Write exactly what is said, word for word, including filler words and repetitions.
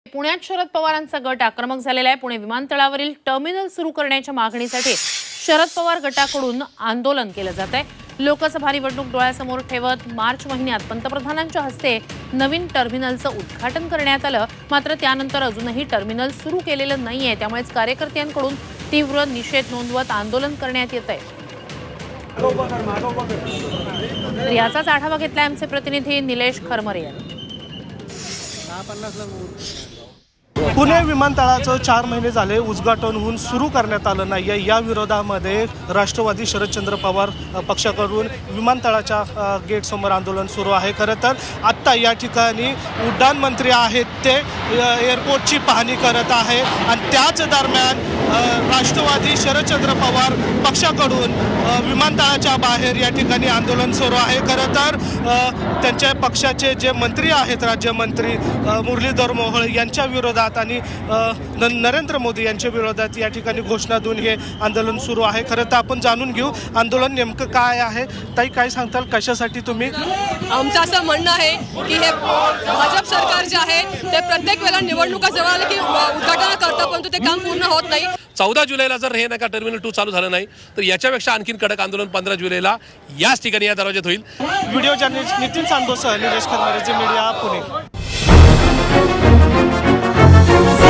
पुण्यात शरद पवारांचा गट आक्रमक झालेला आहे। पुणे विमानतळावरील टर्मिनल सुरू करण्याच्या मागणीसाठी शरद पवार गटाकडून आंदोलन केलं जात आहे। लोकसभा निवडणूक डोळ्यासमोर ठेवत मार्च महिन्यात पंतप्रधानांच्या हस्ते नवीन टर्मिनलचं उद्घाटन करण्यात आलं, मात्र त्यानंतर अजूनही टर्मिनल सुरू केलेलं नाहीये। त्यामुळेच कार्यकर्त्यांकडून तीव्र निषेध नोंदवत आंदोलन करण्यात येत आहे। याचाच आढावा घेतलाय आमचे प्रतिनिधी निलेश खरमरे यांनी। पुणे विमानतळाचं चार महिने झाले उद्घाटन होऊन सुरू करण्यात आलं नाही। या विरोधामध्ये राष्ट्रवादी शरदचंद्र पवार पक्षाकडून विमानतळाच्या गेट समोर आंदोलन सुरू आहे। खरं तर आत्ता या ठिकाणी उड्डाण मंत्री आहेत ते एअरपोर्टची पाहणी करत आहे आणि त्याच दरम्यान राष्ट्रवादी शरदचंद्र पवार पक्षाकडून विमानतळाच्या बाहेर या ठिकाणी आंदोलन सुरू आहे। खरं तर त्यांच्या पक्षाचे जे मंत्री आहेत राज्यमंत्री मुरलीधर मोहोळ यांच्या विरोधात आणि नरेंद्र मोदी यांच्या विरोधात या ठिकाणी घोषणा देऊन हे आंदोलन सुरू आहे। खरं तर आपण जाणून घेऊ आंदोलन नेमकं काय आहे। ताई, काय सांगताल, कशासाठी तुम्ही? आमचं असं म्हणणं आहे की हे भाजप सरकार जे आहे ते प्रत्येक वेळेला निवडणुका जवळ आल्या की उद्घाटन करतात, परंतु ते काम पूर्ण होत नाही। चौदा जुलैला जर हे नका टर्मिनल टू चालू झालं नाही तर याच्यापेक्षा आणखीन कडक आंदोलन पंधरा जुलैला याच ठिकाणी या दरवाज्यात होईल। व्हिडिओ जर्नलिस्ट नितीन सांडोसह निलेश खरमरे, मीडिया, पुणे।